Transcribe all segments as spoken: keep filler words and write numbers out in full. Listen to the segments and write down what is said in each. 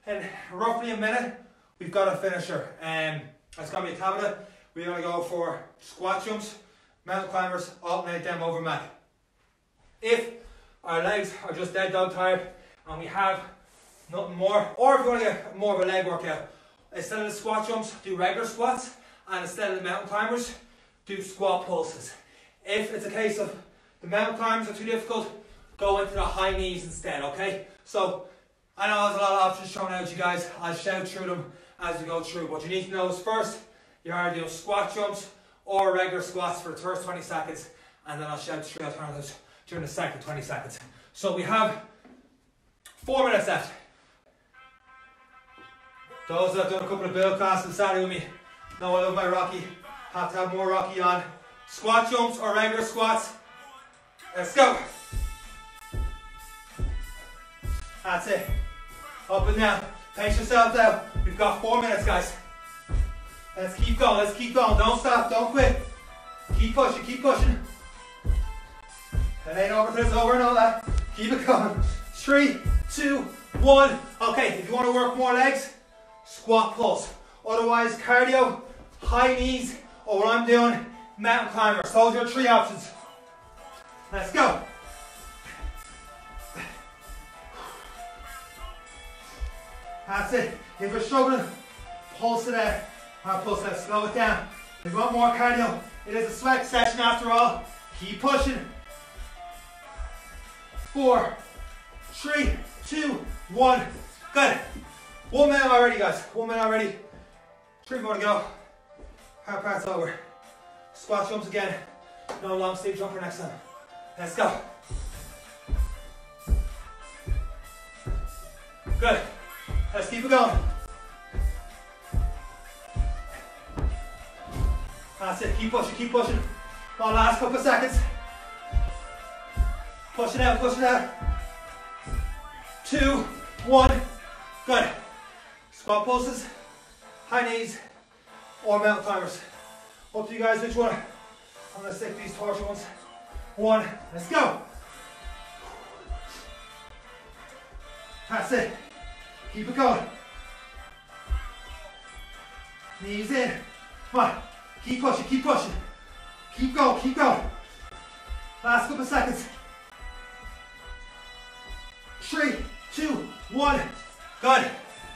in roughly a minute, we've got a finisher. Um, it's going to be a Tabata. We're going to go for squat jumps, mountain climbers, alternate them over mat. If our legs are just dead dog tired and we have nothing more, or if you want to get more of a leg workout, instead of the squat jumps, do regular squats, and instead of the mountain climbers, do squat pulses. If it's a case of the mountain climbers are too difficult, go into the high knees instead, okay? So, I know there's a lot of options shown out to you guys. I'll shout through them as we go through. What you need to know is first, you're either doing squat jumps or regular squats for the first twenty seconds, and then I'll shout through alternatives during the second twenty seconds. So we have four minutes left. Those that have done a couple of build classes on Saturday with me know I love my Rocky. Have to have more Rocky on. Squat jumps or regular squats. Let's go. That's it. Up and down. Pace yourself down. We've got four minutes, guys. Let's keep going. Let's keep going. Don't stop. Don't quit. Keep pushing. Keep pushing. It ain't over till it's over and all that. Keep it going. Three, two, one. Okay, if you want to work more legs, squat pulse. Otherwise, cardio, high knees, or what I'm doing, mountain climbers. Those are your three options. Let's go. That's it. If you're struggling, pulse it out. Or pulse it out. Slow it down. If you want more cardio, it is a sweat session after all. Keep pushing. Four, three, two, one. Good. One minute already, guys. One minute already. Three more to go. Hard part's over. Squat jumps again. No long sleeve jumper next time. Let's go. Good. Let's keep it going. That's it. Keep pushing, keep pushing. One last couple of seconds. Push it out, push it out. Two, one. Good. Squat pulses, high knees, or mountain climbers. Up to you guys which one. I'm going to stick these torture ones. One. Let's go. That's it. Keep it going. Knees in. Come on. Keep pushing, keep pushing. Keep going, keep going. Last couple of seconds. Three, two, one. Good.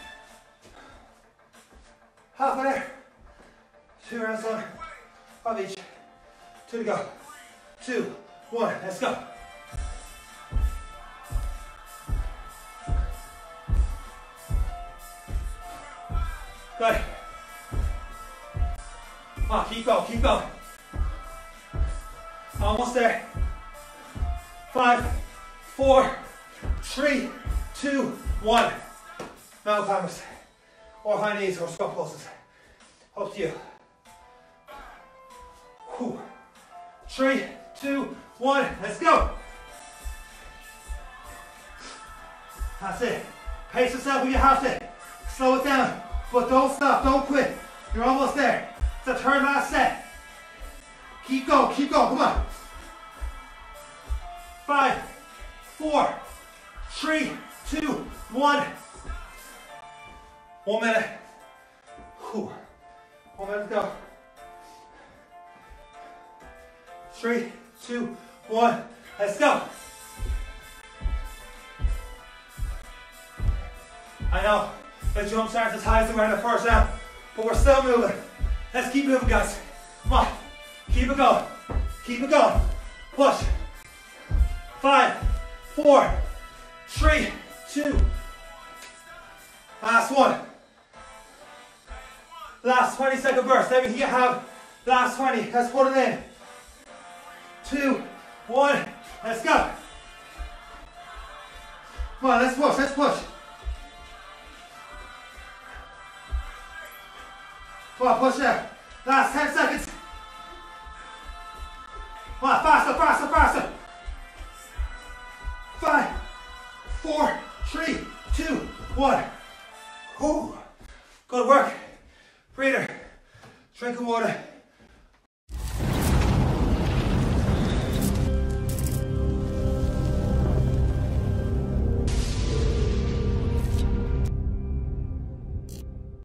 Halfway there. Two rounds on. Of each. Two to go. Two, one. Let's go. Good. Come on, keep going, keep going. Almost there. Five, four, three, two, one. Mountain climbers, or high knees, or squat pulses. Up to you. Whew. Three, two, one. Let's go. That's it. Pace yourself when you have to. Slow it down, but don't stop, don't quit. You're almost there. It's the third last set. Keep going, keep going, come on. Five, four, three, two, one. One minute. Whew. One minute to go. Three, two, one. Let's go. I know the jump starts as high as we were in the first round, but we're still moving. Let's keep moving, guys. Come on. Keep it going. Keep it going. Push. Five, four, three, two. Last one. Last twenty second burst. Everything you have. Last twenty. Let's put it in. Two, one. Let's go. Come on, let's push. Let's push. Come on, push there. Last ten seconds. Come on, faster, faster, faster. Five, four, three, two, one. Whew. Good work. Breather. Drink of water.